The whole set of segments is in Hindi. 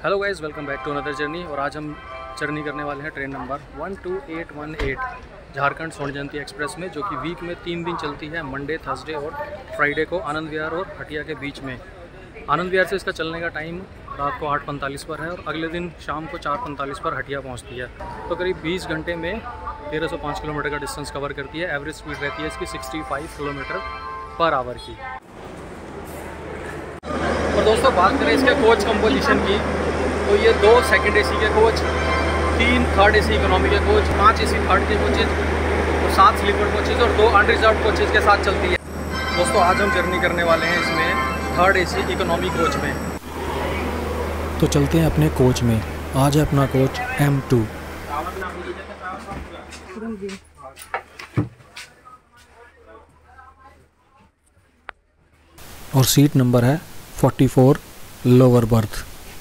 Hello guys, welcome back to another journey. और आज हम जर्नी करने वाले हैं ट्रेन नंबर 12818 झारखंड स्वर्ण जयंती एक्सप्रेस में, जो कि वीक में 3 दिन चलती है, मंडे, थर्सडे और फ्राइडे को आनंद विहार और हटिया के बीच में। आनंद विहार से इसका चलने का टाइम रात को 8:45 पर है और अगले दिन शाम को 4:45 पर हटिया पहुंचती है। तो करीब 20 घंटे में 1305 किलोमीटर का डिस्टेंस कवर करती है। एवरेज स्पीड रहती है इसकी 65 किलोमीटर पर आवर की। और दोस्तों, बात करें इसके कोच कंपोजिशन की, तो ये 2 सेकंड एसी के कोच, 3 थर्ड एसी इकोनॉमी के कोच, 5 एसी थर्ड के कोचेज और 7 स्लीपर कोचेज और 2 अनरिजर्व कोचेज के साथ चलती है। दोस्तों, आज हम जर्नी करने वाले हैं इसमें थर्ड एसी इकोनॉमी कोच में। तो चलते हैं अपने कोच में। आज है अपना कोच M2 और सीट नंबर है 44 lower berth.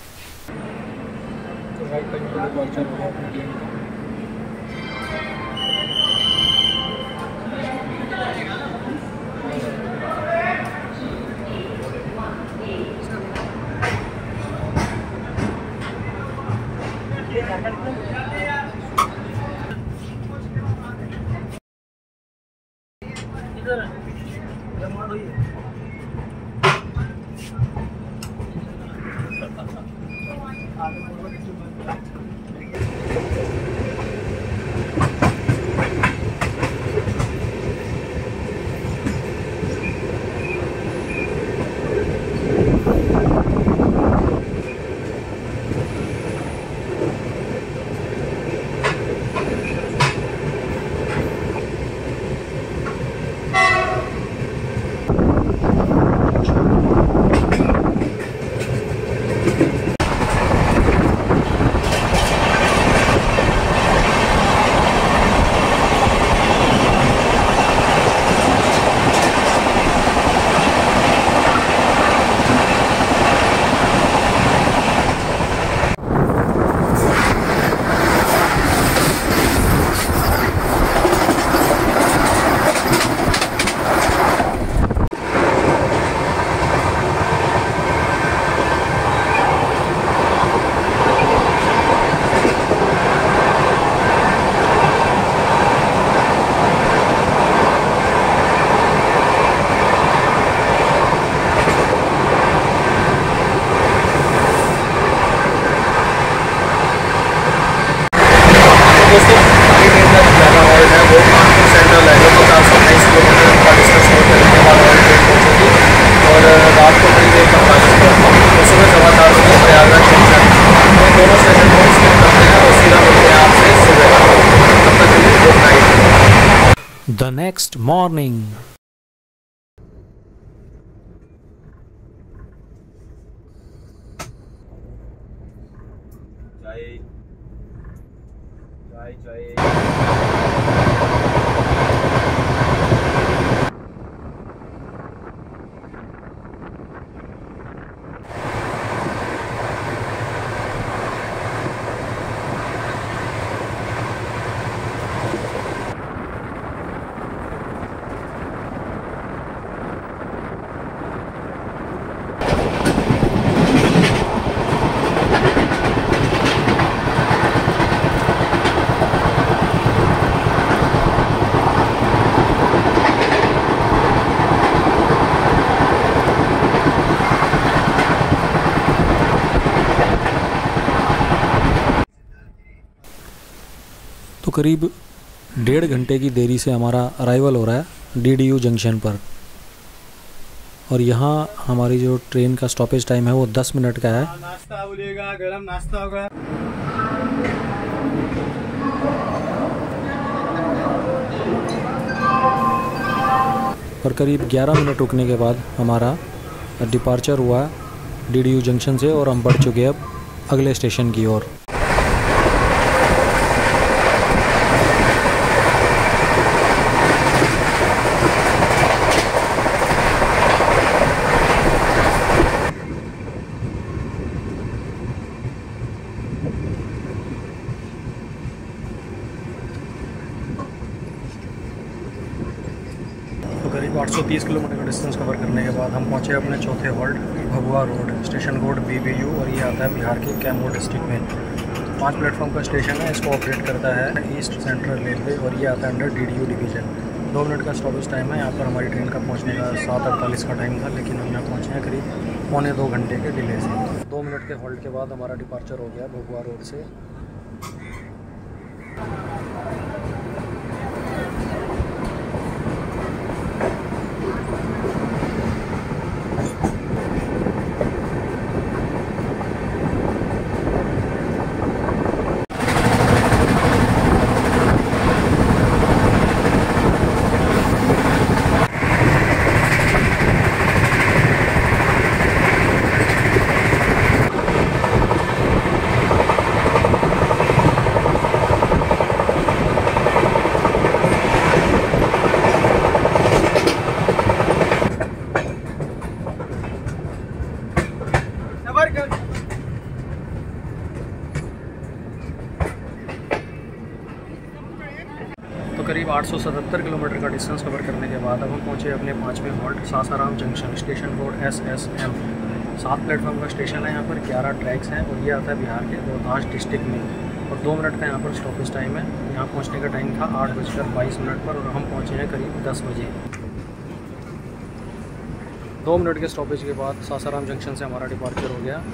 The next morning. तो करीब 1.5 घंटे की देरी से हमारा अराइवल हो रहा है DDU जंक्शन पर। और यहाँ हमारी जो ट्रेन का स्टॉपेज टाइम है वो 10 मिनट का है। नाश्ता बोलिएगा, गरम नाश्ता होगा। और करीब 11 मिनट रुकने के बाद हमारा डिपार्चर हुआ DDU जंक्शन से और हम बढ़ चुके हैं अब अगले स्टेशन की ओर। करीब 830 किलोमीटर का डिस्टेंस कवर करने के बाद हम पहुंचे अपने चौथे halt Bhabhua road, station code BBU, और ये आता है बिहार के कैमूर डिस्ट्रिक्ट में। 5 प्लेटफॉर्म का स्टेशन है, इसको ऑपरेट करता है ईस्ट सेंट्रल रेलवे और ये आता है अंडर DDU डिवीज़न। 2 मिनट का स्टॉपेज टाइम है। यहाँ पर हमारी ट्रेन का पहुँचने का 7:48 का टाइम था, लेकिन हम यहाँ पहुँचे हैं करीब पौने 2 घंटे के डिले से। 2 मिनट के हॉल्ट के बाद हमारा डिपार्चर हो गया भभुआ रोड से। तो करीब 877 किलोमीटर का डिस्टेंस कवर करने के बाद अब हम पहुँचे अपने 5वें halt Sasaram junction, station code SSM। 7 platform का स्टेशन है, यहाँ पर 11 ट्रैक्स हैं और ये आता है बिहार के रोहतास डिस्ट्रिक्ट में। और 2 मिनट का यहाँ पर स्टॉपेज टाइम है। यहाँ पहुँचने का टाइम था 8:22 पर और हम पहुँचे हैं करीब 10 बजे। 2 मिनट के स्टॉपेज के बाद सासाराम जंक्शन से हमारा डिपार्चर हो गया।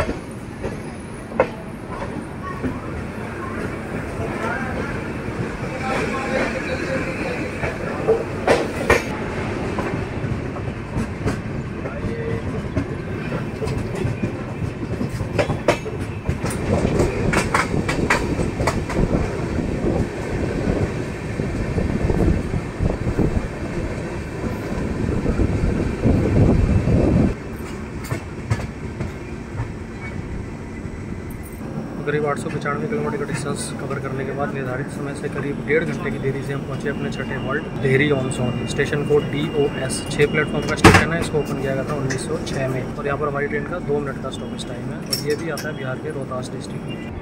करीब 895 किलोमीटर का डिस्टेंस कवर करने के बाद निर्धारित समय से करीब 1.5 घंटे की देरी से हम पहुंचे अपने छठे halt Dehri on Sone, station code DOS। 6 platform का स्टेशन है, इसको ओपन किया गया था 1906 में और यहाँ पर हमारी ट्रेन का 2 मिनट का स्टॉपेज टाइम है और ये भी आता है बिहार के रोहतास डिस्ट्रिक्ट में।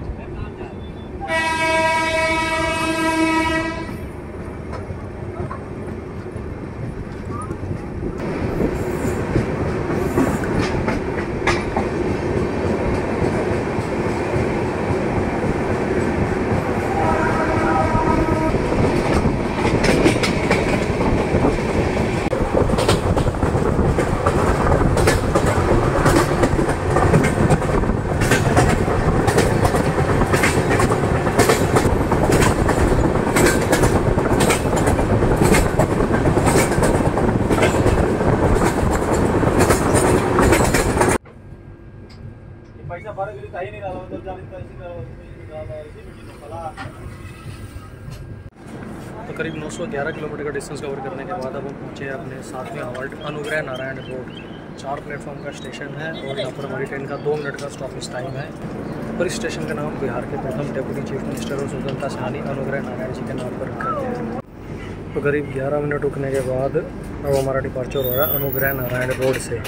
तो करीब 911 किलोमीटर का डिस्टेंस कवर करने के बाद अब हम पहुँचे अपने 7वें halt Anugrah Narayan road. 4 platform का स्टेशन है और यहाँ पर हमारी ट्रेन का 2 मिनट का स्टॉपेज टाइम है और इस स्टेशन का नाम बिहार के प्रथम डेप्यूटी चीफ मिनिस्टर और स्वतंत्रता सेनानी अनुग्रह नारायण जी के नाम पर रखा गया है। तो करीब 11 मिनट रुकने के बाद अब हमारा डिपार्चर हो रहा है अनुग्रह नारायण रोड से।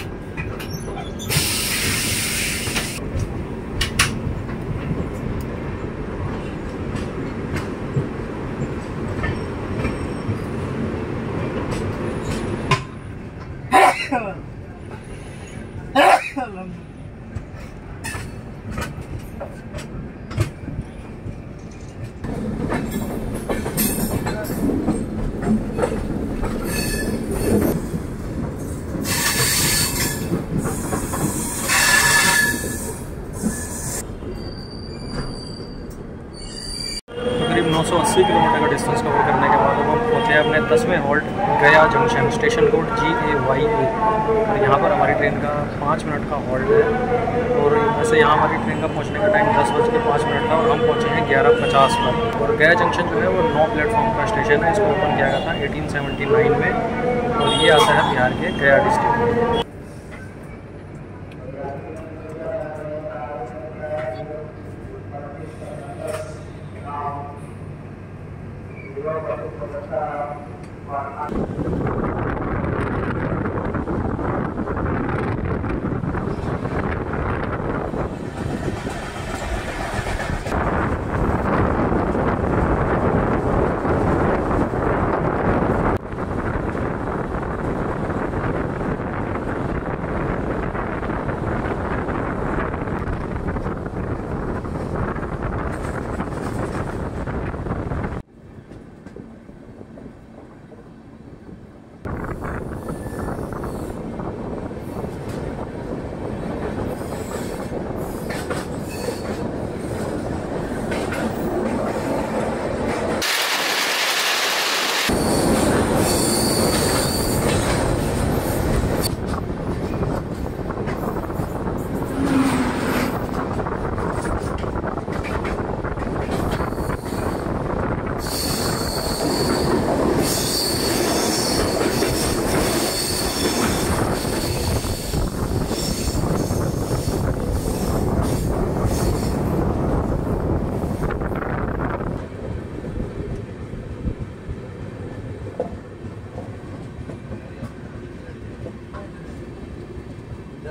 करीब 980 किलोमीटर का डिस्टेंस कवर करने के बाद अब हम पहुँचे अपने 10वें हॉल्ट गया जंक्शन, स्टेशन कोड GAYA और यहाँ पर हमारी ट्रेन का 5 मिनट का हॉल्ट है और वैसे यहाँ हमारी ट्रेन का पहुँचने का टाइम 10:05 था और हम पहुँचे हैं 11:50 पर। और गया जंक्शन जो है वो 9 प्लेटफॉर्म का स्टेशन है, इसको ओपन किया गया था 1879 में और ये आता है बिहार के गया डिस्ट्रिक्ट में।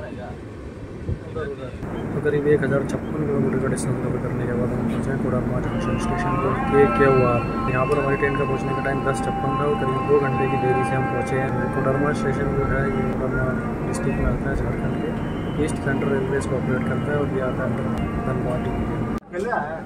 तो करीब 1056 किलोमीटर का डिस्टेंस कवर करने के बाद हम पहुँचे कोडरमा जंक्शन स्टेशन को। क्या हुआ यहाँ पर हमारी ट्रेन का पहुँचने का टाइम 10:56 था और करीब 2 घंटे की देरी से हम पहुँचे हैं। कोडरमा स्टेशन जो है ये कोडरमा डिस्ट्रिक्ट में आता है, झारखंड के ईस्ट सेंट्रल रेलवे को ऑपरेट करता है और ये आता है धनबाद डिवीजन।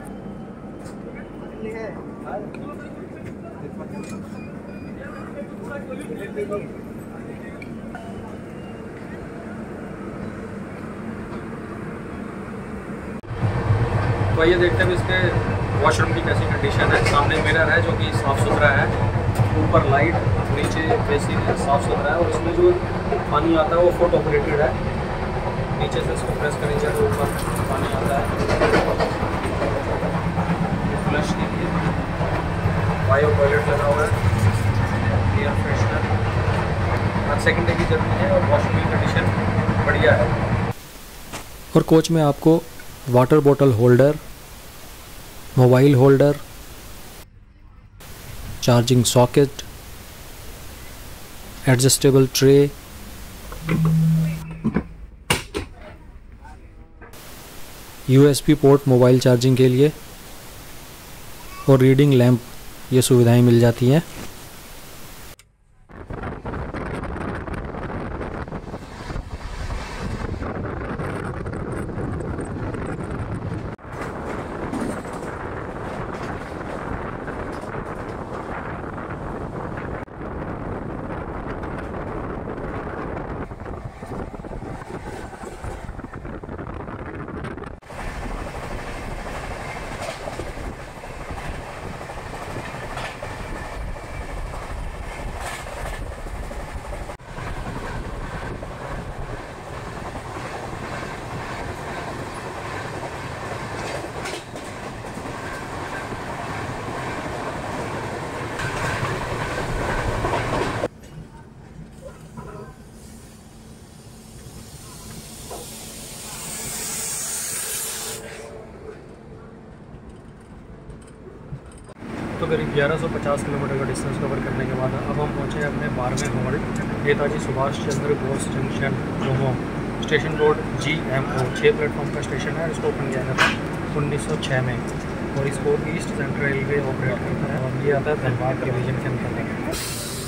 तो आइए देखते हैं इसके वॉशरूम की कैसी कंडीशन है। सामने मिरर है जो कि साफ़ सुथरा है, ऊपर लाइट, नीचे बेसिन साफ़ सुथरा है और इसमें जो पानी आता है वो फुट ऑपरेटेड है। नीचे से इसको प्रेस करेंगे तो ऊपर पानी आता है फ्लश के लिए। बायो टॉयलेट लगा हुआ है, एयर फ्रेशनर। आज सेकेंड डे की जर्नी है और वॉशरूम की कंडीशन बढ़िया है। और कोच में आपको water bottle holder, mobile holder, charging socket, adjustable tray, USB port mobile charging के लिए और रीडिंग लैंप, ये सुविधाएं मिल जाती हैं। तो करीब 1150 किलोमीटर का डिस्टेंस कवर करने के बाद अब हम पहुँचे अपने 12वें halt Netaji Subhash Chandra Bose junction Gomoh. Station code GMO 6 platform का स्टेशन है। इसको ओपन किया गया था 1906 में और इसको ईस्ट सेंट्रल रेलवे ऑपरेट करता है और ये आता है धनबाद डिवीजन के अंतर्गत।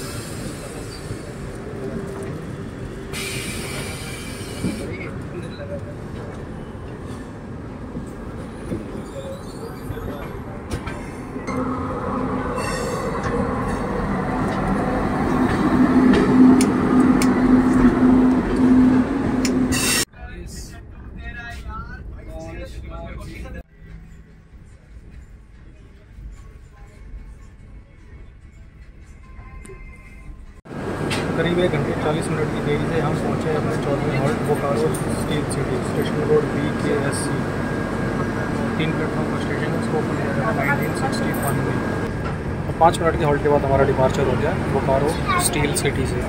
करीब 1 घंटे 40 मिनट की देरी से हम पहुँचे अपने 14वें halt Bokaro steel city. Station code BKSC 3 platform का स्टेशन है। इसको ओपन किया था 1961 में। और 5 मिनट के हॉल्ट के बाद हमारा डिपार्चर हो गया बोकारो स्टील सिटी से।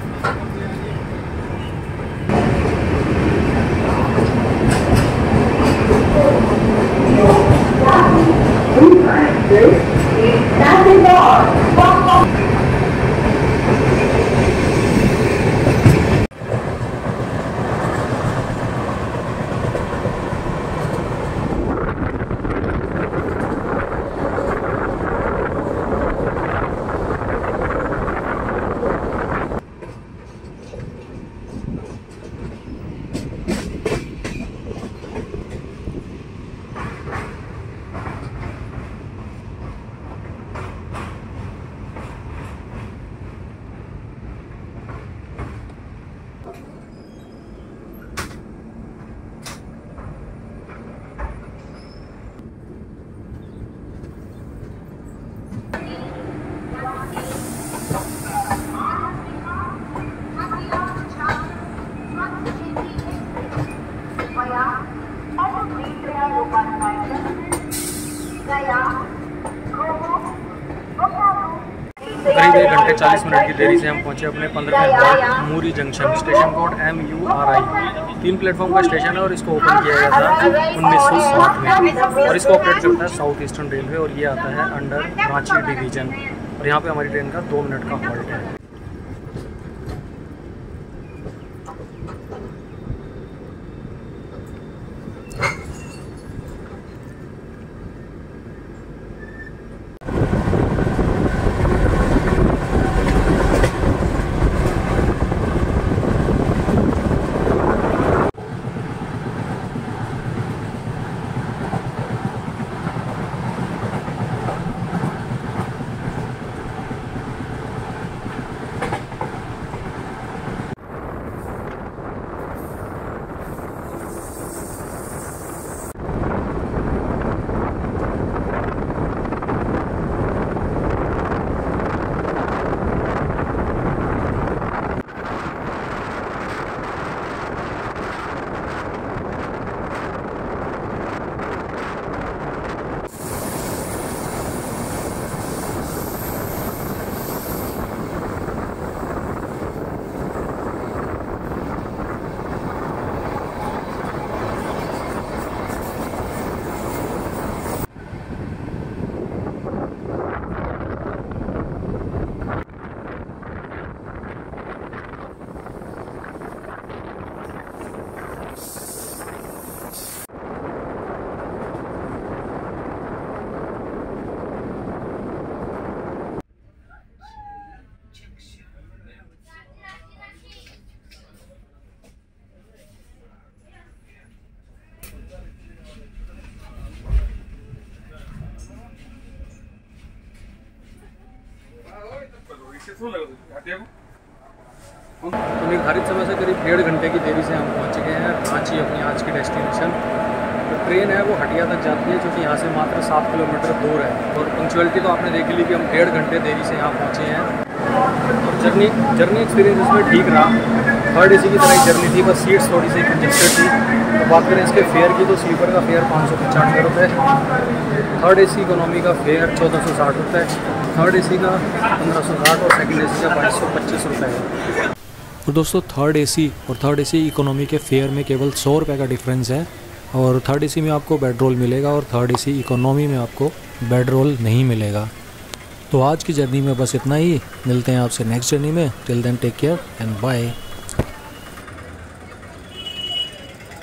करीब 1 घंटे 40 मिनट की देरी से हम पहुंचे अपने 15वें halt Muri junction. Station code MURI 3 platform का स्टेशन है और इसको ओपन किया गया था 1907 में और इसको ऑपरेट करता है साउथ ईस्टर्न रेलवे और ये आता है अंडर रांची डिवीजन। और यहाँ पे हमारी ट्रेन का 2 मिनट का हॉल्ट है। तो निर्धारित समय से करीब 1.5 घंटे की देरी से हम पहुंच गए हैं रांची, अपनी आज की डेस्टिनेशन। तो ट्रेन है वो हटिया तक जाती है, जो कि यहाँ से मात्र 7 किलोमीटर दूर है। और पंक्चुअलिटी तो आपने देख ली कि हम 1.5 घंटे देरी से यहाँ पहुँचे हैं। और जर्नी एक्सपीरियंस इसमें ठीक रहा। थर्ड AC की तरह जर्नी थी, बस सीट्स थोड़ी सी कंजेस्टेड थी। तो बात करें इसके फेयर की, तो स्लीपर का फेयर 595 रुपये, थर्ड AC इकोनॉमी का फेयर 1460 रुपये, थर्ड AC का 1560 और सेकंड AC का 2225 रुपये है। और दोस्तों थर्ड AC और थर्ड AC इकोनॉमी के फेयर में केवल 100 रुपये का डिफरेंस है। और थर्ड AC में आपको बेड रोल मिलेगा और थर्ड AC इकोनॉमी में आपको बेड रोल नहीं मिलेगा। तो आज की जर्नी में बस इतना ही। मिलते हैं आपसे नेक्स्ट जर्नी में। Till then take care and bye.